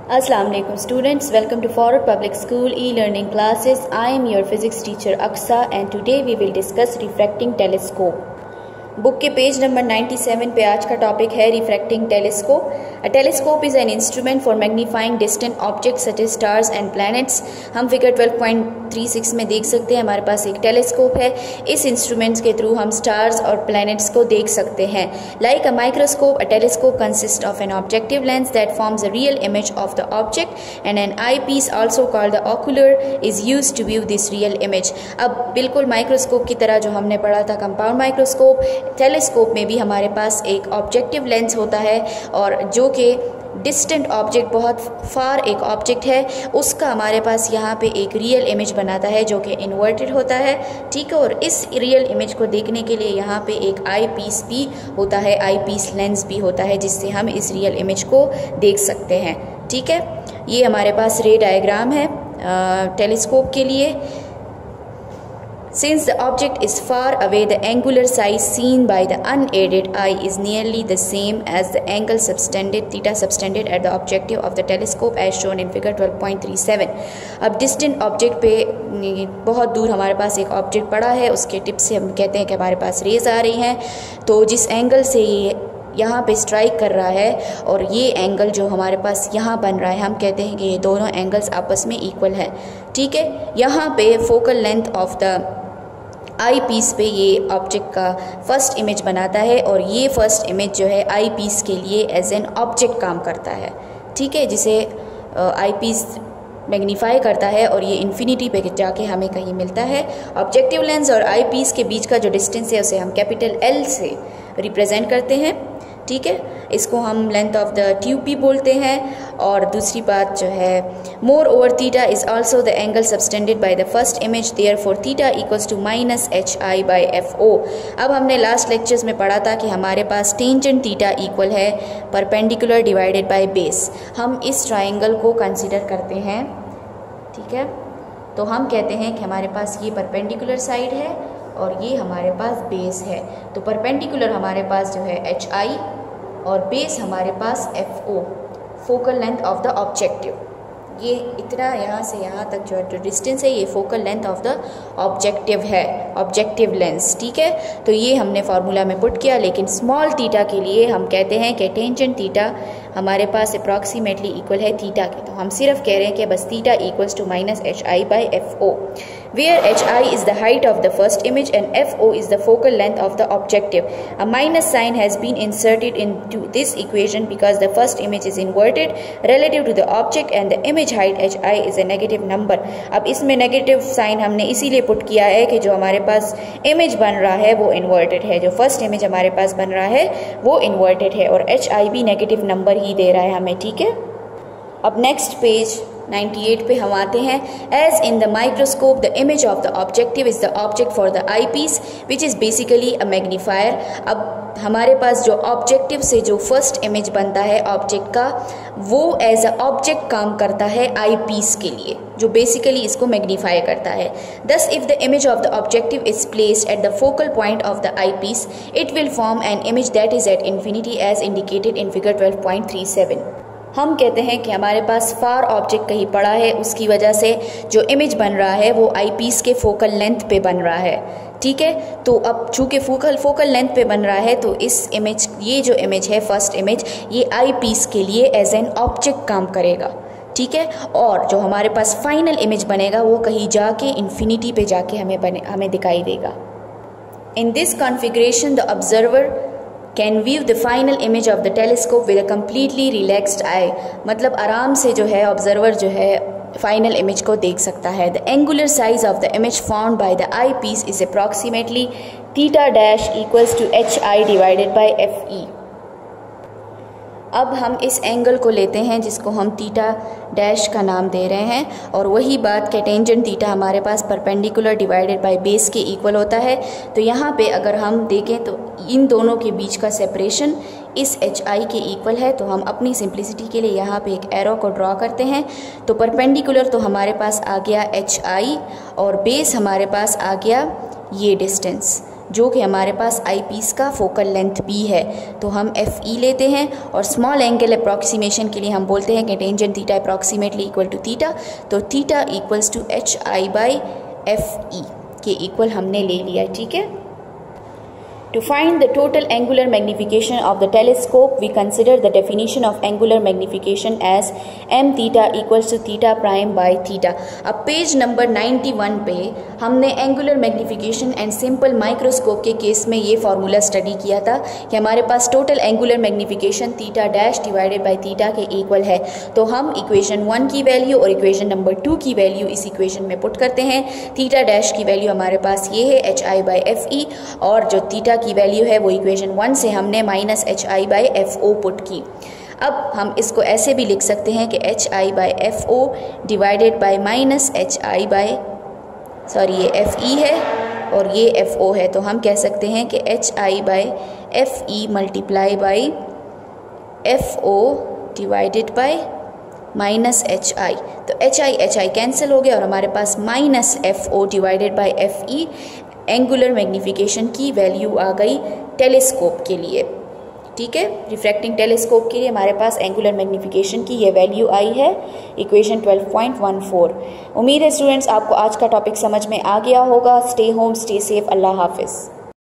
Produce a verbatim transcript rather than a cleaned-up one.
Assalamu alaikum students, welcome to Forward Public School e-learning classes. I am your physics teacher Aksa and today we will discuss refracting telescope. Book के page number सत्तानवे पे आज का topic है refracting telescope. A telescope is an instrument for magnifying distant objects such as stars and planets. हम figure twelve point three six में देख सकते हैं हमारे पास एक टेलीस्कोप है. इस इंस्ट्रूमेंट्स के थ्रू हम स्टार्स और प्लैनेट्स को देख सकते हैं. Like a microscope, a telescope consist of an objective lens that forms a real image of the object and an eyepiece also called the ocular is use to view this real image. अब बिल्कुल microscope की तरह जो हमने पढ़ा था compound microscope, telescope में भी हमारे पास एक ऑब्जेक्टिव लेंस होता है और जो कि डिस्टेंट ऑब्जेक्ट, बहुत फार एक ऑब्जेक्ट है, उसका हमारे पास यहाँ पे एक रियल इमेज बनाता है जो कि इन्वर्टेड होता है. ठीक है, और इस रियल इमेज को देखने के लिए यहाँ पे एक आई पीस भी होता है, आई पीस लेंस भी होता है जिससे हम इस रियल इमेज को देख सकते हैं. ठीक है, ये हमारे पास रे डायग्राम है टेलीस्कोप के लिए. Since the object is far away, the angular size seen by the unaided eye is nearly the same as the angle subtended theta subtended at the objective of the telescope as shown in figure twelve point three seven. अब distant object पे बहुत दूर हमारे पास एक object पड़ा है, उसके tip से हम कहते हैं कि हमारे पास रेज आ रही हैं. तो जिस एंगल से ये यहाँ पे स्ट्राइक कर रहा है और ये एंगल जो हमारे पास यहाँ बन रहा है, हम कहते हैं कि ये दोनों एंगल्स आपस में इक्वल है. ठीक है, यहाँ पे focal length of the eyepiece पे ये ऑब्जेक्ट का फर्स्ट इमेज बनाता है और ये फर्स्ट इमेज जो है आई पीस के लिए एज एन ऑब्जेक्ट काम करता है. ठीक है, जिसे आई पीस मैग्नीफाई करता है और ये इन्फिनिटी पे जाके हमें कहीं मिलता है. ऑब्जेक्टिव लेंस और आई पीस के बीच का जो डिस्टेंस है उसे हम कैपिटल एल से रिप्रेजेंट करते हैं. ठीक है, इसको हम लेंथ ऑफ द ट्यूब भी बोलते हैं. और दूसरी बात जो है, moreover theta is also the angle subtended by the first image, therefore theta equals to minus H I by F O. अब हमने लास्ट लेक्चर्स में पढ़ा था कि हमारे पास टेंजेंट थीटा इक्वल है परपेंडिकुलर डिवाइडेड बाय बेस. हम इस ट्राइंगल को कंसिडर करते हैं. ठीक है, तो हम कहते हैं कि हमारे पास ये परपेंडिकुलर साइड है और ये हमारे पास बेस है. तो परपेंडिकुलर हमारे पास जो है एच आई और बेस हमारे पास F O, focal length of the objective. ये इतना यहाँ से यहाँ तक जो जो डिस्टेंस है ये focal length of the objective है, ऑब्जेक्टिव लेंस. ठीक है, तो ये हमने फार्मूला में पुट किया. लेकिन स्मॉल थीटा के लिए हम कहते हैं कि टेंजेंट थीटा हमारे पास अप्रॉक्सीमेटली इक्वल है थीटा के. तो हम सिर्फ कह रहे हैं कि बस theta equals to minus H I by F O, where H I is the height of the first image and F O is the focal length of the objective. A minus sign has been inserted into this equation because the first image is inverted relative to the object and the image height H I is a negative number. अब इसमें negative sign हमने इसीलिए put किया है कि जो हमारे पास image बन रहा है वो इन्वर्टेड है, जो फर्स्ट इमेज हमारे पास बन रहा है वो इन्वर्टेड है और एच आई भी नेगेटिव नंबर ही दे रहा है हमें. ठीक है, अब नेक्स्ट पेज अट्ठानवे पे हम आते हैं. As in the microscope the image of the objective is the object for the eyepiece which is basically a magnifier. अब हमारे पास जो ऑब्जेक्टिव से जो फर्स्ट इमेज बनता है ऑब्जेक्ट का, वो एज अ ऑब्जेक्ट काम करता है आई पीस के लिए, जो बेसिकली इसको मैग्नीफाई करता है. Thus if the image of the objective is placed at the focal point of the eyepiece it will form an image that is at infinity as indicated in figure twelve point three seven. हम कहते हैं कि हमारे पास फार object कहीं पड़ा है, उसकी वजह से जो इमेज बन रहा है वो आई पीस के फोकल लेंथ पे बन रहा है. ठीक है, तो अब चूँकि फोकल फोकल लेंथ पे बन रहा है तो इस इमेज, ये जो इमेज है फर्स्ट इमेज, ये आई पीस के लिए एज एन ऑब्जेक्ट काम करेगा. ठीक है, और जो हमारे पास फाइनल इमेज बनेगा वो कहीं जाके इन्फिनिटी पे जाके हमें बने हमें दिखाई देगा. In this configuration the observer can view the final image of the telescope with a completely relaxed eye. मतलब आराम से जो है ऑब्जर्वर जो है फाइनल इमेज को देख सकता है. The angular size of the image found by the eyepiece is approximately theta dash equals to H I divided by F E. अब हम इस एंगल को लेते हैं जिसको हम थीटा डैश का नाम दे रहे हैं और वही बात के टेंजेंट थीटा हमारे पास परपेंडिकुलर डिवाइडेड बाय बेस के इक्वल होता है. तो यहाँ पे अगर हम देखें तो इन दोनों के बीच का सेपरेशन इस एच आई के इक्वल है. तो हम अपनी सिंप्लिसिटी के लिए यहाँ पे एक एरो को ड्रॉ करते हैं. तो परपेंडिकुलर तो हमारे पास आ गया एच आई और बेस हमारे पास आ गया ये डिस्टेंस जो कि हमारे पास आई पीस का फोकल लेंथ बी है। तो हम एफ ई लेते हैं और स्मॉल एंगल अप्रॉक्सीमेशन के लिए हम बोलते हैं कि tangent theta approximately equal to theta, तो theta equals to H I by F E के इक्वल हमने ले लिया। ठीक है। To find the total angular magnification of the telescope, we consider the definition of angular magnification as m theta equals to theta prime by theta. अब page number इक्यानवे पे हमने angular magnification and simple microscope के case में ये formula study किया था कि हमारे पास total angular magnification theta dash divided by theta के इक्वल है। तो हम इक्वेशन वन की वैल्यू और इक्वेशन नंबर टू की वैल्यू इस इक्वेशन में पुट करते हैं। थीटा डैश की वैल्यू हमारे पास ये है H I by F E, और जो थीटा की वैल्यू है वो इक्वेशन वन से हमने minus H I by F O put की। अब हम इसको ऐसे भी लिख सकते हैं कि H I by F O divided by minus H I by, sorry ये एफ ई है और ये एफ ओ है, तो हम कह सकते हैं कि H I by F E multiply by F O divided by minus H I. तो H I H I cancel हो गया और हमारे पास minus F O divided by F E angular magnification की वैल्यू आ गई टेलीस्कोप के लिए। ठीक है, रिफ्रैक्टिंग टेलीस्कोप के लिए हमारे पास एंगुलर मैग्निफिकेशन की ये वैल्यू आई है equation twelve point one four. उम्मीद है स्टूडेंट्स आपको आज का टॉपिक समझ में आ गया होगा। स्टे होम, स्टे सेफ, अल्लाह हाफिज़।